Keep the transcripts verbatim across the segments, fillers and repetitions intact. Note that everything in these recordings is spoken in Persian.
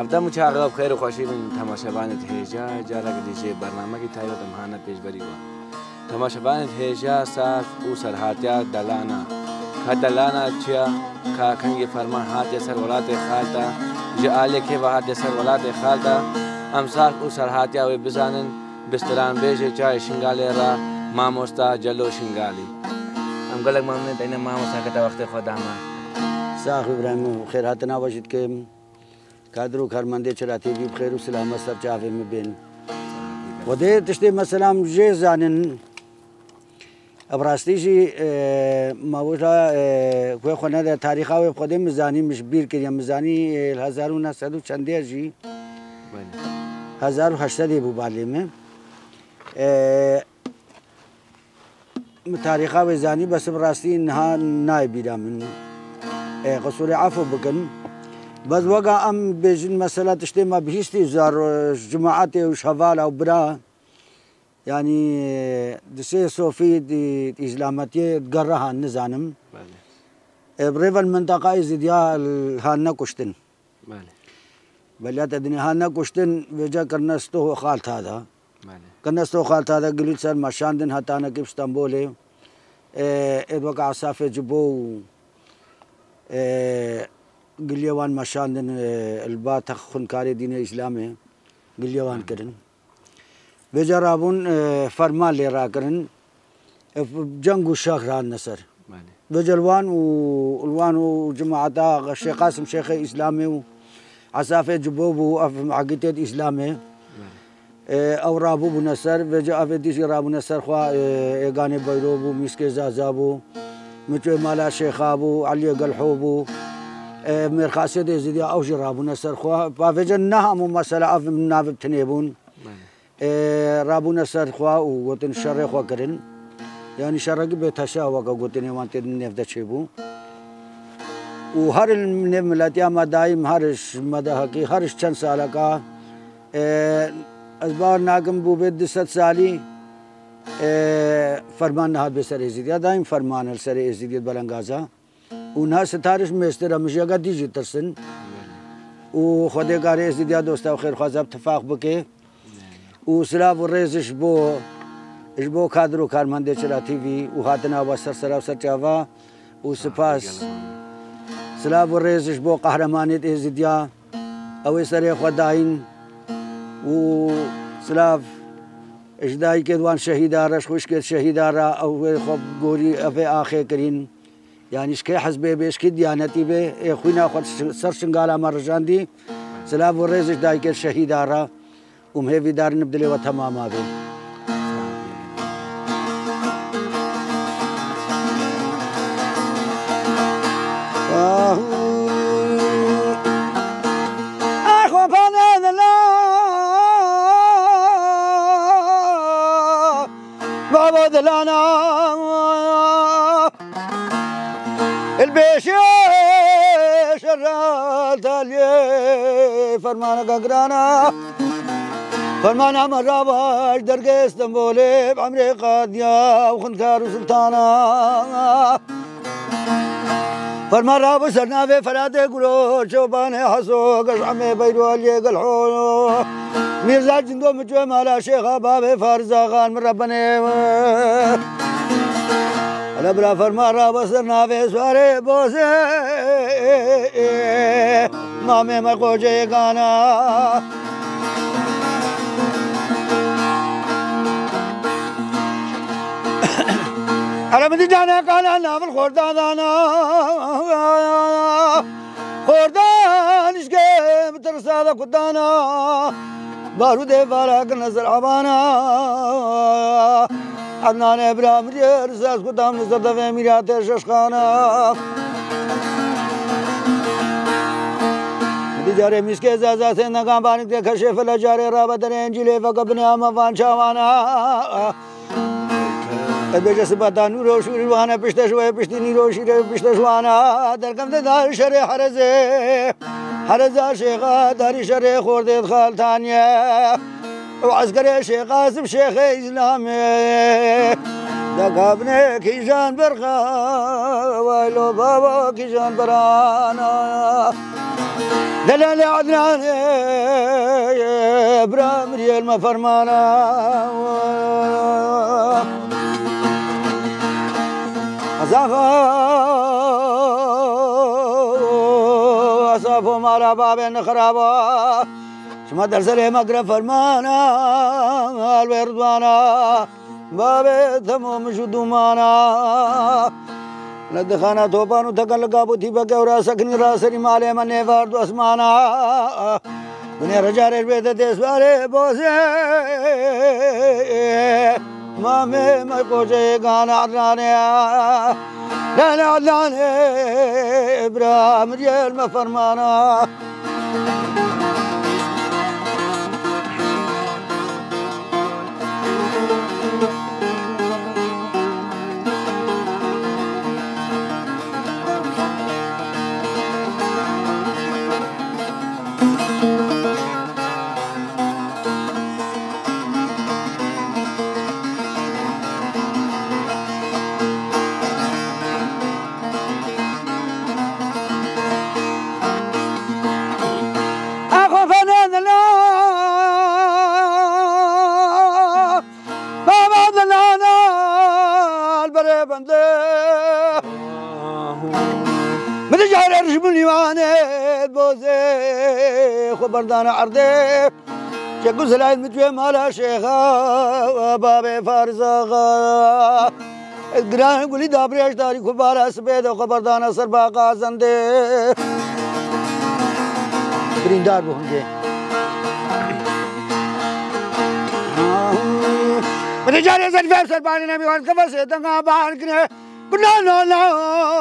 هفته مو چاقا بخیر و خوشی من تماشاوان هیجا جارا دیجی برنامه کی تایو تمهانه پیش بری و تماشاوان هیجا صاف او سرحاتیا دلانا کا دلانا چیا کا کنگی فرمان هات سر ولات خالتا جاله کی وهات سر ولات خالتا ام صاف او سرحاتیا و بزانن بستران بیجه چای شنگالی را ماموستا جلو شنگالی ام گلک مامنه دینه ماموستا کتا وقت خدا ما صاحب ابراهیم خیراتنا باشید که کادر و کارمنده چراتی بی بخیر و سلامت سر چاوی مبین و ده تشتی مثلا جه زانن ابراستیشی موجا کوی خونه در تاریخ او خودم مزانی مشبیر کردیم مزانی هزار و نهصد و چندی جی هزار و هشتصد بو بالیم تاریخ او زانی بس براستی نه نایبیرم من قصور عفو بکن بس وقع ام بيجن مسألة تشتي ما بهشتي زار جماعات وشوال أو برا يعني دسي صوفي دي إسلامتي تقرها النزانم بريف المنطقة إزديا الهانا كشتن بليات الدنيا هانا كشتن بيجا كرنستو خالت هذا كرنستو خالت هذا قلت سر مشاندن هتانا كيف اسطنبولي إذ وقع صافي جبو قليوان مشاندن البات خنكاري دين الإسلامي قليوان كرن بجرابون فرمان لي راكرن جنگو شاكران نصر بجلوان والوان وجماعتا الشيخ قاسم شيخ إسلامي عسافة جبوبو أف عقيدة إسلامي أو رابو بنصر بجا أفديس رابو نصر خوا إيغاني بيروبو ميسكي زازابو متو مالا شيخ أبو علي قلحوبو مير خاصية زيديا أو جرابو نصر خوا فافجن نهم مسألة أف من نافب تنيبون رابو نصر خوا وقتن شر خوا كرن يعني شرق بتشا وقا قتني وانت نفدا شيبو وهر الملاتيا ما دايم هرش مدهكي هرش چند سالة كا أزبار ناقم بو بيد ست سالي فرمان نهاد بسر ازيديا دايم فرمان السر ازيديا بلنغازا ونها ستارش مستر مشيغا ديجي ترسن وخدي قاري ازيديا دوستا وخير خوازا اتفاق بكي وسلاف الرئيس بو اشبو كادرو كارمنده چرا تي في وهاتنا وسر سرا وسر چاوا وسپاس سلاف الرئيس بو قهرمانيت ازيديا او سر خداين وسلاف اجداي كدوان شهيدار خوش كد شهيدار او خب غوري افي اخي كرين يعني شكي حزبي بيش كي ديانتي بي خوينا خد سر شنغالا مرجان دي سلاف الرئيس اجداي كد شهيدار ومهي دار نبدلي وتماما بي بابا دلانا البيش شرات علي فرمانك قرانا فرمانا مراباش درقي اسطنبولي بعمري قادية وخنكار وسلطانا فرمان رابو سرنا في فراتي قلو شوباني حسو قشعمي بيرو علي قلحو ميرزا جندو مجوي مالا شيخا بابي فارزا خان من ربني الابرا فرمان رابو سرنا في سواري بوسي مامي مرقوجي قانا أنا بدي جانا قانا نافل خوردان أنا خوردان إشكي مترسالة قدانا بارودي باراك نزل عبانا عدنان إبراهيم رساس قدام نزل دفع ميرات ششخانا بدي جاري مسكي زازاتي نقام بانك دي كشف لجاري رابا درين جيلي فقبني أما فان شاوانا بيجا سباتا نورو شوروانا بيشتشوي بيشتني روشي بيشتشوانا دركم دار شري حرزه حرزه شيخا داري شري خورد خال ثانيه وعسكري شيخ قاسم شيخ اسلامي دقابني كيجان برخا ويلو بابا كيجان برانا دلال عدنان ابراهيم ريال ما فرمانا أصافو أصافو مارا بابين خرابا شما درسله مقرب فرمانا الوردوانا بابي تمام شدومانا ندخانا توبانو تقل قابو تيبا قورا سكني راسني مالي من نفارد اسمانا دنيا رجال البيت تسواري بوسي مامي ما قوشي غانا عدناني لانا عدناني ابراهيم ريال ما فرمانا خبردانا عرضي شكو سلايد متوي مالا شيخا بابي فارزاغا القران قولي دابريش داري خبارا سبيد وخبردانا سرباقا زندي بريندار بهم جي متجاري سرفيب سرباني نبي وان كفا سيدنا بان كنه قلنا لا لا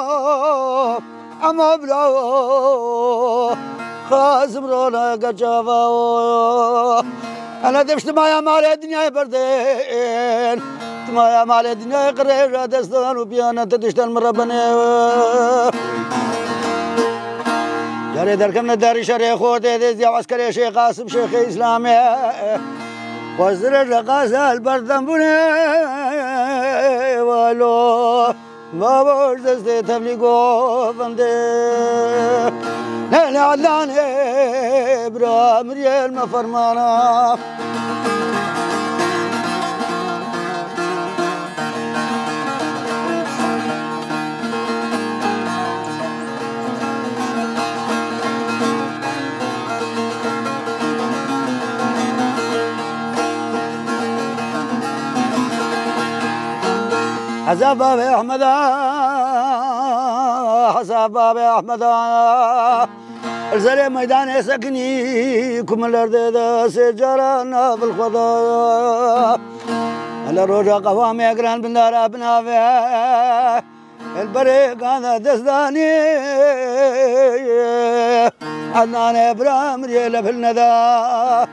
اما بلاو خازم رونا قجافا أنا دفشت مايا مالي الدنيا بردين مايا مالي الدنيا قريب دستان وبيانا تدشتن مربني جاري دركمنا داري شري خوتي ديزي عسكري شيخ قاسم شيخ إسلامي وزر الرقاصة البردن بني والو ما بوش دستي تبليقو بندي لا عدنان ابراهيم ريال ما فرمانا حساب بابي احمد حساب بابي احمد الزري ميدان سكني كمل دا سجرانا بالخضا على روجا قوامي اقران بندار ابنافي البريق هذا دسداني عدنان ابراهيم ريال في الندى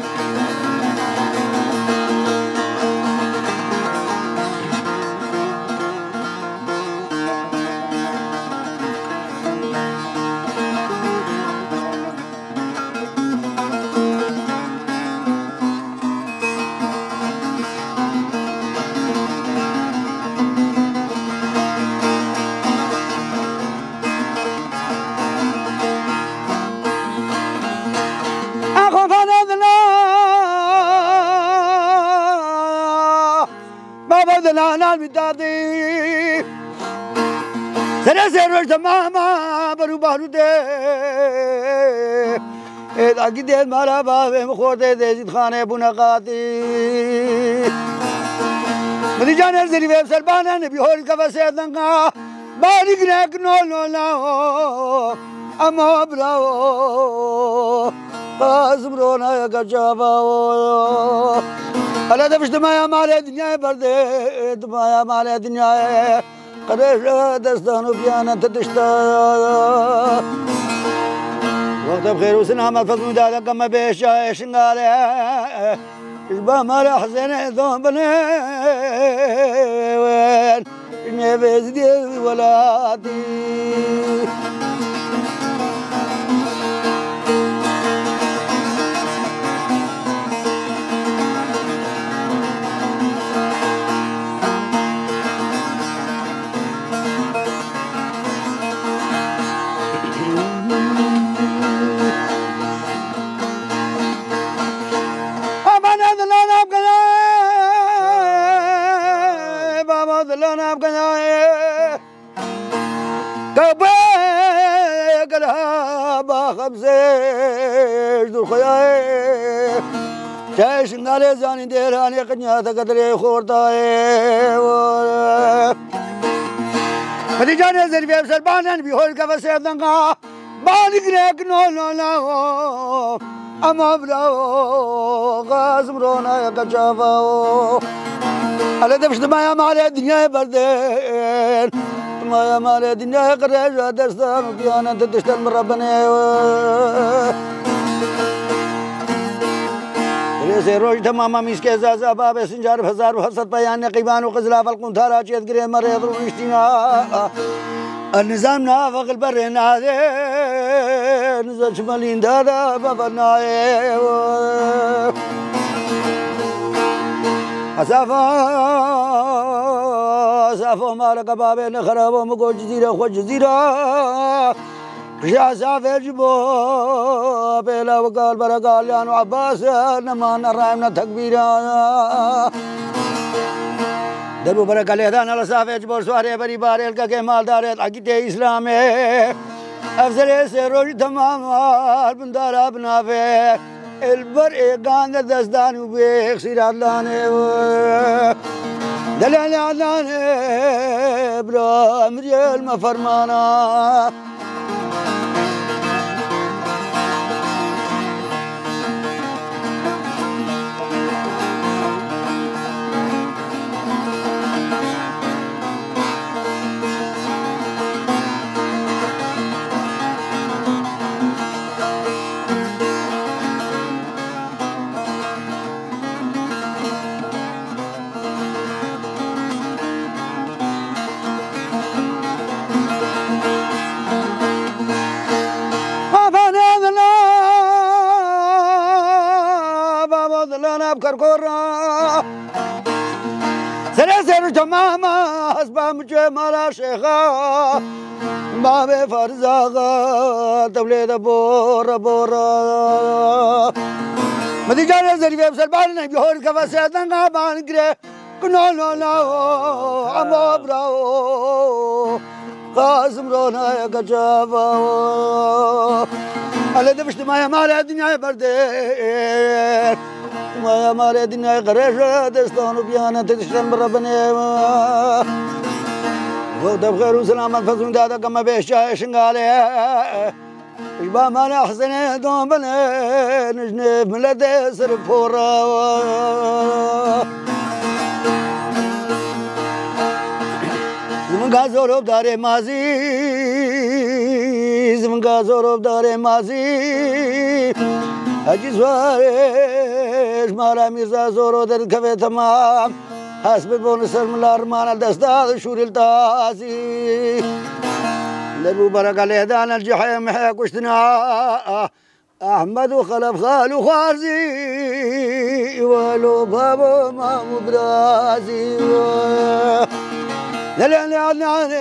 نال بدادي سر سر تماما برو بارو دے اذا قديت مالا بابي مخوتي ديزيد خانه بنقاتي مدي جانر زري ويب سربانا نبي هول كفا سيدنقا بارك نك نو نو نو اما براو قاسم رونا يا قجابا ألا دفش دمايا مالي الدنيا بردي دمايا مالي الدنيا قريش دستانو بيانا تدشتا وقت بخير وسنها فضل مدادا كما بيشا شنغالي إشبا مالي حسين ذوم بني وين إني بيزدي ولادي كبه قلها خبزه دو خياي جايش نالي زاني ديراني قنيا تقدري خورتاي مدي جاني زين في ابسر بانن بيهول كفسي دنقا باني قريك نو نو نو اما براو غازم رونا يا كجافاو على دفش دمايا مالي الدنيا بردين دمايا مالي الدنيا قريجة دستان وكيانا تدشتن من ربنا ريسي روج تماما ميسكي زازا باب سنجار فزار وحصد بيان نقيبان وقزلاف القنطارة جيد قريب مريض ونشتنا النظام نافق البرين هذا نزل شمالين دادا بفرناي أسافا أسافا مالك بابي نخرب ومقول جزيرة خو جزيرة يا سافر جبو بلا وقال برقال يا عباس نمان الرحمنا تكبيرا دربو برقال يدان على سافر جبو سواري بري باري الكا كمال دارت عقيدة إسلامي أفزل سروج تمام البندار بنافع البر إيقان دستان وبيخ سيرات لاني دلال عداني برا مريال ما فرمانا كركورة سلسل تماما أسباب جمال شيخا ما بفرزاغا توليد بورا بورا مدي جاري زري في سلبان بيهور كفاسيتنا غابان كري كنو نو نو عمو براو قاسم رونا يا كجافا على دبشت ما يمال الدنيا بردين ما يمال الدنيا غريشة دستان وبيانا تدشتن بربني ودب خير وسلامة فزون دادا كما بيشا شنغالي إشبا مانا حسني دوم بني نجنب ملدي سرفورا زمنگا زوروب داره مازی زمنگا زوروب داره مازی حجی سوارش مارا میرزا زورو در کفه تمام حسب بون سرم الارمان دستاد شور التازی دربو برق الهدان الجحيم حيا كشتنا احمد وخلف خالو خارزي ولو بابو ما مبرازي دلالي عدناني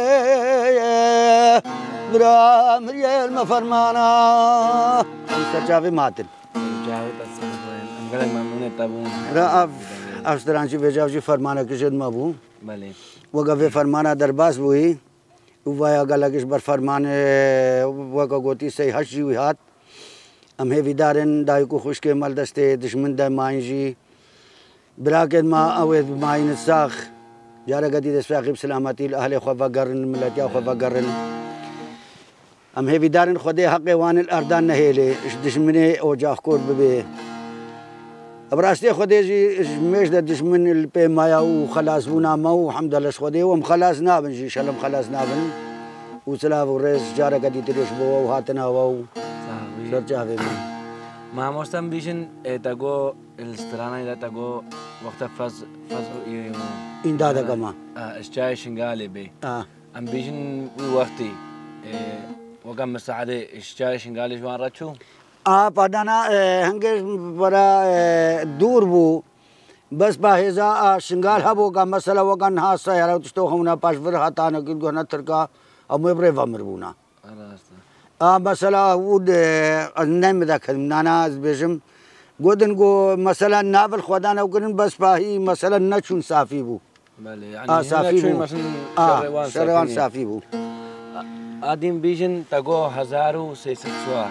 برا مريال ما فرمانا سرچاوي ماتن جاوي بس انقلق ممنون تابون را اف افسترانشي بجاوجي فرمانا كشد ما بو بله وقف فرمانا درباس بوي ووایا گلگش بر فرمان وقا گوتی سی هشی وی هات ام هی ویدارن دای کو خوش کے مل دسته دشمن د ماینجی براکت ما اوید ماین ساخ جارا گدی د ساقب سلامتی اهل خو وگرن ملتیا خو وگرن ام هی ویدارن خدای حق وان الاردان نهله دشمنه او جاخ کور به براستی خدای جی مش د دشمن البي مایا او خلاص ونا مو الحمد لله خدای وم خلاص نابن جي شلم خلاص نابن وسلاف ورئيس جارا قدي تريش بو هاتنا وو سرجا في ما مستم بيشن تاغو الاسترانا الى تاغو وقت فاز فاز ان دادا كما اشجاي شنغالي بي اه ام بيشن وقتي وكم مساعده اشجاي شنغالي جوان راتشو اه پادانا هنگش برا دور بو بس باهزا شنغال هبو کا مسئلہ وکن ہا سیارا تو ہمنا پاشور ہتا نہ کہ گنا ترکا ام برے ومربونا اه مسئلہ ود نیم دخل نانا بجم گودن گو مثلا ناول خدانا وکن بس باهی مثلا نچون صافی بو بله يعني اه صافي بو اه شروان صافي بو آدم بيجن تقو هزارو سيست سوا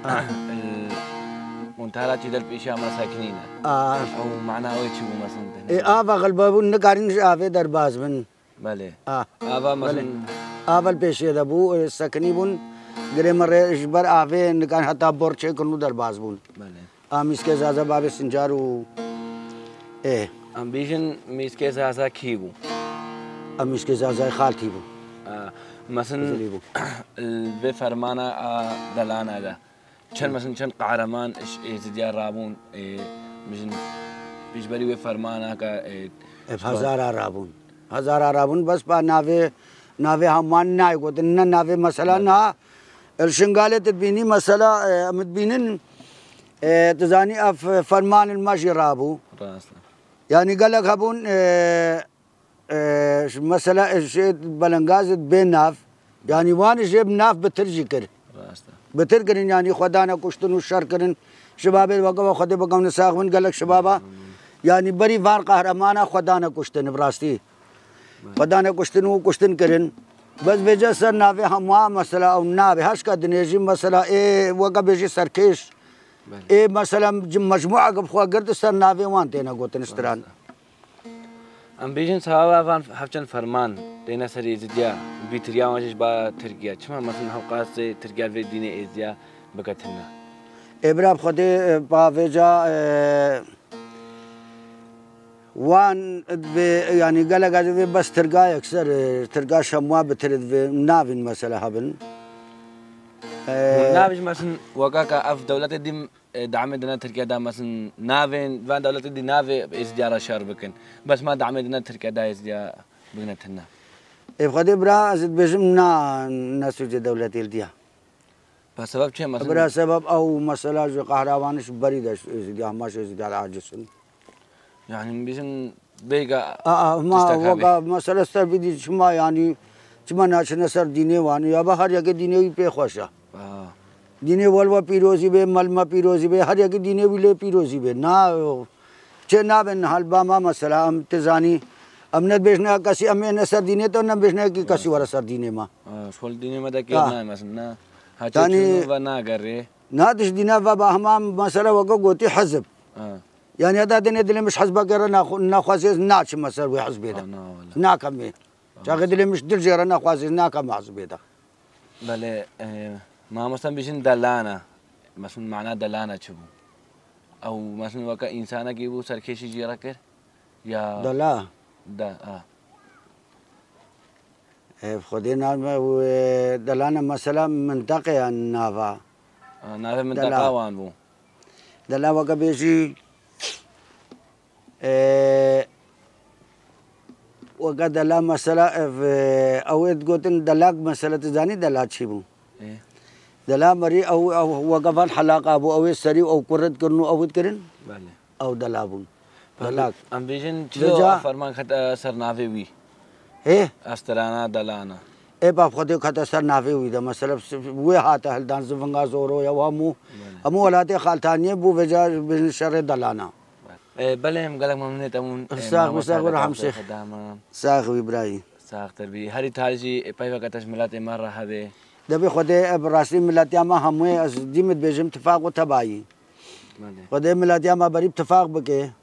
منتهى تدل بيشا مساكنين آه أو معناه أوي تشوفوا مثلا إيه آبا غلبابون نقارن آبا درباز من بله آه آبا مثلا آبا البيشي دبو سكني بون غير مرة إجبار آبا نقارن حتى بورشة كنو درباز بون بله آميس کے زازا باب سنجارو ايه ام بيجن ميس كيس هذا كيبو آميس کے زازا خالتي بو آه مثلا البي فرمانا آه دلانا ده كان مثلا كان قهرمان ايش ديال رابون بيجن بيجبري وي فرمانا كا هزار رابون هزار رابون بس با ناوي ناوي همان ناي قلت إن ناوي مثلا نا الشنغالة تبيني مثلا متبينن تزاني اف فرمان الماشي رابو يعني قال لك هبون مثلا الشيء بلنغاز بين ناف يعني وان جيب ناف بترجي كر بتر كرين يعني خدانا كشتن والشر كرين شباب الوقفة خدي بقوم نساقون قال لك شبابا يعني بري فان قهرمانا خدانا كشتن براستي خدانا كشتن وكشتن كرين بس بيجي سر نافي هموا مثلا او نافي هاش كدنيجي مثلا ايه وقف بيجي سركيش ايه مثلا مجموعة قبل خوا قرد سر نافي وان تينا قوتن استران ام بيجن سوا فان حفجن فرمان تينا سري زديا بيتريا واجش با تركيا چما مثلا حوقات سي تركيا في دين ازيا بكتنا ابراب خدي با فيجا اه وان يعني قال قال بس ترقى اكثر ترقى شموا بترد نافين مثلا هبن نافش مثلا وقاك اف دولة دي دعم دنا تركيا دا مثلا نافين فان دولة دي نافي ازديار شهر بكن بس ما دعم دنا تركيا دا ازديار بقنتنا ابغى برا ازد بجمنا ناس في دولة الديا بسبب شيء مثلا برا سبب او مثلا جو قهراوانش بريد ازديار ماش ازديار عاجزن يعني بيجن بيجا اه اه ما وقا مثلا سر بدي شما يعني شما ناشنا سر ديني واني يا بحر يا ديني بي خوشا اه ديني والوا بيروزي بي ملما بيروزي بي هر يا ديني بي بيروزي بي نا چنا بن حلبا ما مثلا ام تزاني امنت بيشنا كسي امين سر ديني تو نم بيشنا کی كسي ورا سر ديني ما اه شول ديني ما دا كيرنا مثلا هاتشنو ونا غري نا دش دينا بابا همام مثلا وقا قوتي حزب اه يعني هذا دنيا دلي مش حسبة كرا ناخ ناخواسيز ناتش مثلا ويحسب هذا ناكمل شاغل دلي مش دل جرا ناخواسيز ناكم حسب هذا بله ما مثلا بيجن دلانا مثلا معناه دلانا شبو او مثلا وكا انسانا كيبو سركشي جيرا كر يا دلا دا اه خدينا دلانا مثلا منطقة النافا اه نافا منطقة وان بو دلا وكا بيجي اه وكا دلا مثلا اويد قوتن دلاك مثلا تزاني دلا تشيبو ايه دلا مري او او وقفان حلاقة ابو اوي سري او كرد كرنو او كرن بله او دلابون دلاك ام بيجن چلو فرمان خط سر نافي وي ايه استرانا دلانا ايه باب خدي خط سر نافي وي ده مثلا وي هاته هل دان زفنغا زورو يا وامو امو ولاتي خالتاني بو وجا بن شر دلانا بله هم قالك ممنون تمون ساق مساق ورحم شيخ ساق ابراهيم ساق تربي هري تارجي باي وقت ملات مره هذه دبي خدي براسي ملاتيا ما همي از ديمت بيجم اتفاق وتباي خدي ملاتيا ما بري اتفاق بكي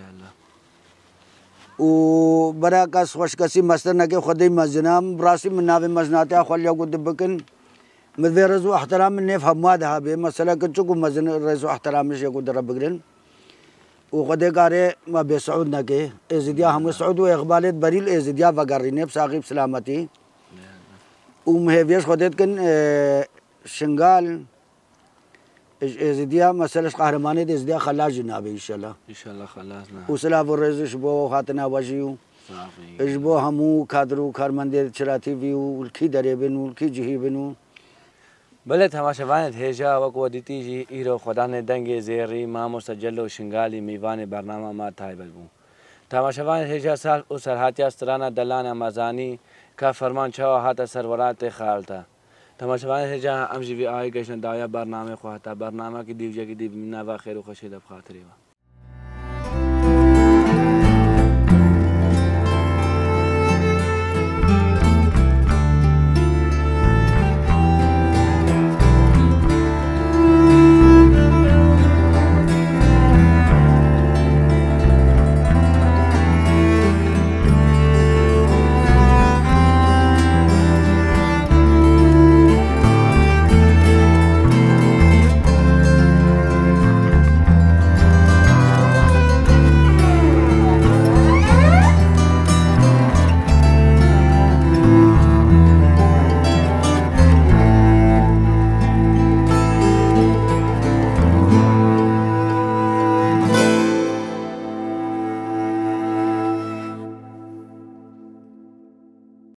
وبراكاس خوش كسي مستر نكي خدي مزنام براسي من نافي مزناتيا خليا قد بكن مذيرزو احترام من نفهم هذا به مثلا كنتو مزن رزو احترام مش يقول رب بقرن وخدي قاري ما بسعود نكي ازديا هم سعود واقبالات بريل ازديا فقريني بساقيب سلامتي ومهيفيش خديت كن شنغال ازديا مثلا قهرماني ازديا خلاص جنابي ان شاء الله ان شاء الله خلاصنا وسلاف الرزش بو خاتنا وجيو اجبو همو كادرو كارمندي چراتي بيو الكي دريبن والكي جهيبن بله تماشاوان هجا وقو دیتی ایرو خدا نے دنگ زیری ما مسجل و شنگالی میوان برنامه ما تایبل بو تماشاوان هجا سال و سرحاتی استرانا دلان مزانی کا فرمان چاو هاتا سرورات خالتا تماشاوان هجا امجی وی آئی گشن دایا برنامه خواهتا برنامه کی دیوجا کی دیو منا و خیر و خوشی لب خاطری و